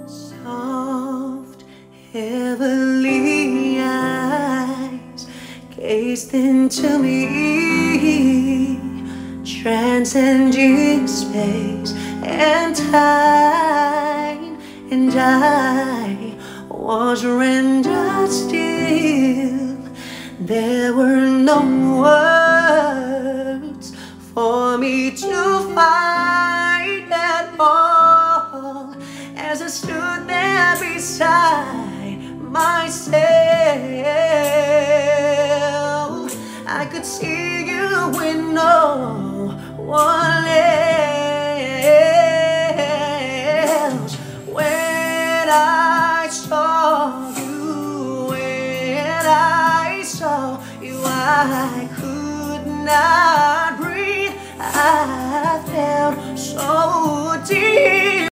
Soft, heavenly eyes gazed into me, transcending space and time, and I was rendered still. There were no words for me to find at all, as I stood there beside myself. I could see you when no one else. When I saw you, I could not breathe. I felt so deep.